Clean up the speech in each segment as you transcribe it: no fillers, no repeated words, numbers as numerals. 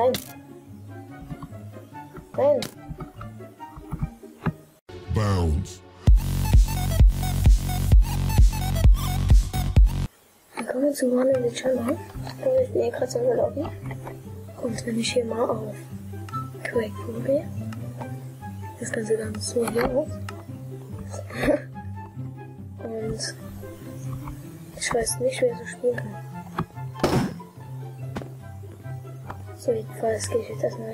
Nein. Nein. Bounce. Willkommen zu One in the Channel. Ich bin hier gerade in der Lobby. Und wenn ich hier mal auf Quake probiere, das Ganze dann so hier aus. Und ich weiß nicht, wer so spielen kann. So, jedenfalls gehe ich jetzt erstmal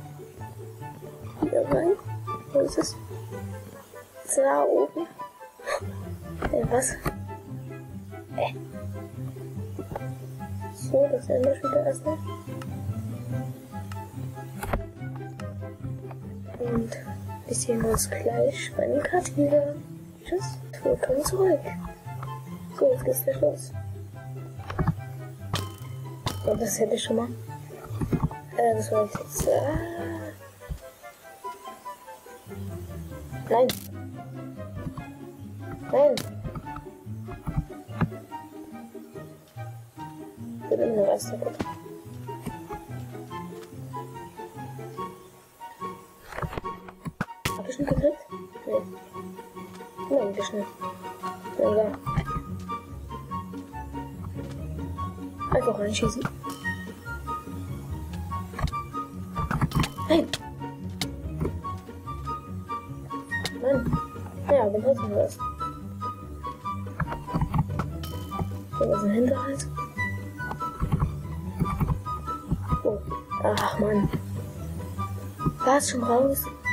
hier rein. Wo ist es? Da oben. Was? So, das ändere ich wieder erstmal. Und wir sehen uns gleich bei dem Cut wieder. Tschüss, willkommen zurück. So, jetzt geht's gleich los. Und das hätte ich schon mal. Das war jetzt. Nein. Nein. Ich bin immer noch erst kaputt. Hab ich ihn gekriegt? Nee. Nein, nicht schnell. Egal. Einfach reinschießen. Nein! Mann! Ja, dann hört man das. So, das ist ein Hinterhalt. Oh. Ach, Mann. War es schon raus?